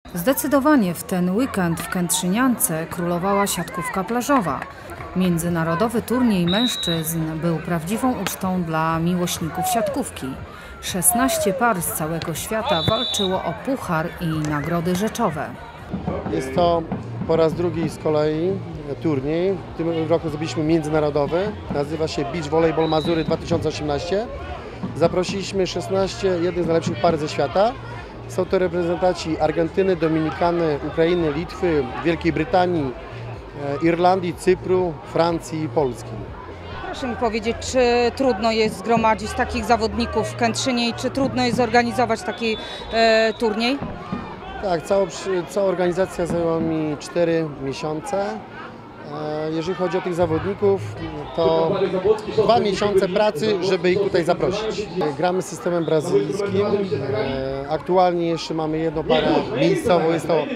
Zdecydowanie w ten weekend w Kętrzyniance królowała siatkówka plażowa. Międzynarodowy turniej mężczyzn był prawdziwą ucztą dla miłośników siatkówki. 16 par z całego świata walczyło o puchar i nagrody rzeczowe. Jest to po raz drugi z kolei turniej. W tym roku zrobiliśmy międzynarodowy. Nazywa się Beach Volleyball Mazury 2018. Zaprosiliśmy 16 jednych z najlepszych par ze świata. Są to reprezentanci Argentyny, Dominikany, Ukrainy, Litwy, Wielkiej Brytanii, Irlandii, Cypru, Francji i Polski. Proszę mi powiedzieć, czy trudno jest zgromadzić takich zawodników w Kętrzynie i czy trudno jest zorganizować taki turniej? Tak, cała organizacja zajęła mi 4 miesiące. Jeżeli chodzi o tych zawodników, to 2 miesiące pracy, żeby ich tutaj zaprosić. Gramy systemem brazylijskim. Aktualnie jeszcze mamy jedną parę miejscową, jest to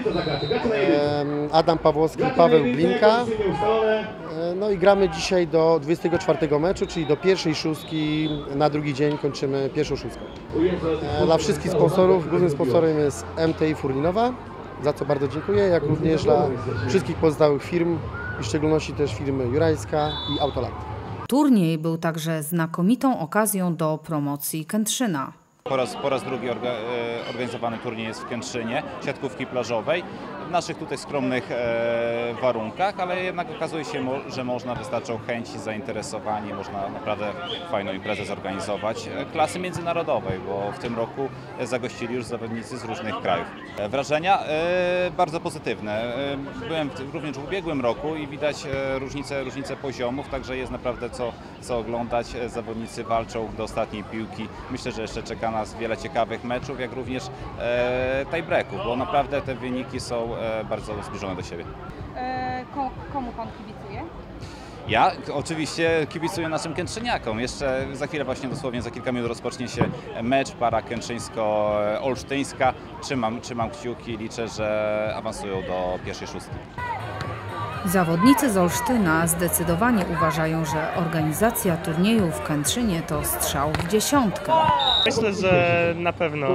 Adam Pawłowski i Paweł Glinka. No i gramy dzisiaj do 24 meczu, czyli do pierwszej szóstki, na drugi dzień kończymy pierwszą szóstkę. Dla wszystkich sponsorów, głównym sponsorem jest MTI Furlinowa, za co bardzo dziękuję, jak również dla wszystkich pozostałych firm, i w szczególności też firmy Jurajska i Autoland. Turniej był także znakomitą okazją do promocji Kętrzyna. Po raz drugi organizowany turniej jest w Kętrzynie, siatkówki plażowej, w naszych tutaj skromnych warunkach, ale jednak okazuje się, że można, wystarczą chęć i zainteresowanie, można naprawdę fajną imprezę zorganizować klasy międzynarodowej, bo w tym roku zagościli już zawodnicy z różnych krajów. Wrażenia bardzo pozytywne. Byłem również w ubiegłym roku i widać różnicę poziomów, także jest naprawdę co oglądać. Zawodnicy walczą do ostatniej piłki. Myślę, że jeszcze czeka nas wiele ciekawych meczów, jak również tie-breaków, bo naprawdę te wyniki są bardzo zbliżone do siebie. Komu pan kibicuje? Ja oczywiście kibicuję naszym kętrzyniakom. Jeszcze za chwilę, właśnie dosłownie za kilka minut rozpocznie się mecz, para kętrzyńsko-olsztyńska. Trzymam kciuki, liczę, że awansują do pierwszej szóstki. Zawodnicy z Olsztyna zdecydowanie uważają, że organizacja turnieju w Kętrzynie to strzał w dziesiątkę. Myślę, że na pewno.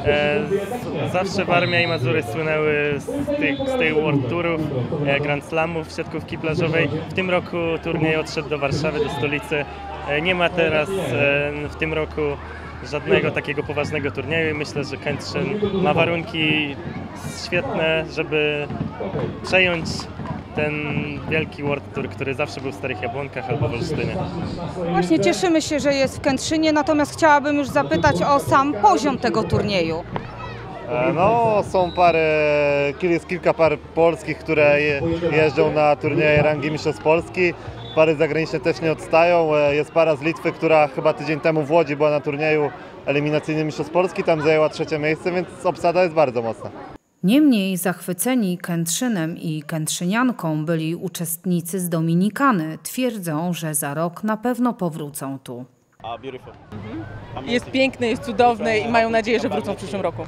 Zawsze Warmia i Mazury słynęły z tych World Tourów, Grand Slamów, siatkówki plażowej. W tym roku turniej odszedł do Warszawy, do stolicy. Nie ma teraz w tym roku żadnego takiego poważnego turnieju i myślę, że Kętrzyn ma warunki świetne, żeby przejąć ten wielki World Tour, który zawsze był w Starych Jabłonkach albo w Olsztynie. Właśnie cieszymy się, że jest w Kętrzynie, natomiast chciałabym już zapytać o sam poziom tego turnieju. No, jest kilka par polskich, które jeżdżą na turnieje rangi Mistrzostw Polski. Pary zagraniczne też nie odstają. Jest para z Litwy, która chyba tydzień temu w Łodzi była na turnieju eliminacyjnym Mistrzostw Polski, tam zajęła 3. miejsce, więc obsada jest bardzo mocna. Niemniej zachwyceni Kętrzynem i kętrzynianką byli uczestnicy z Dominikany. Twierdzą, że za rok na pewno powrócą tu. Jest piękny, jest cudowny i mają nadzieję, że wrócą w przyszłym roku.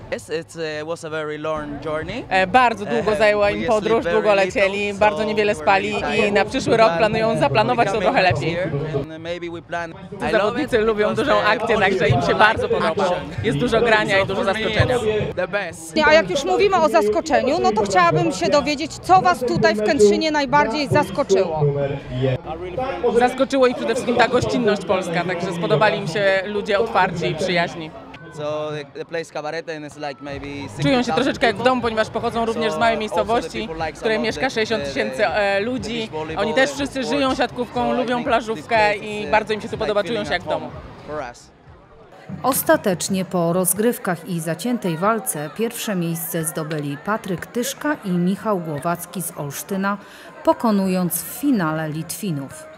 Bardzo długo zajęła im podróż, długo lecieli, bardzo niewiele spali i na przyszły rok planują zaplanować to trochę lepiej. Zawodnicy lubią dużą akcję, także im się bardzo podoba. Jest dużo grania i dużo zaskoczenia. A jak już mówimy o zaskoczeniu, no to chciałabym się dowiedzieć, co Was tutaj w Kętrzynie najbardziej zaskoczyło. Zaskoczyło ich przede wszystkim ta gościnność polska, także spodobali im się ludzie otwarci i przyjaźni. Czują się troszeczkę jak w domu, ponieważ pochodzą również z małej miejscowości, w której mieszka 60 000 ludzi. Oni też wszyscy żyją siatkówką, lubią plażówkę i bardzo im się tu podoba, czują się jak w domu. Ostatecznie po rozgrywkach i zaciętej walce pierwsze miejsce zdobyli Patryk Tyszka i Michał Głowacki z Olsztyna, pokonując w finale Litwinów.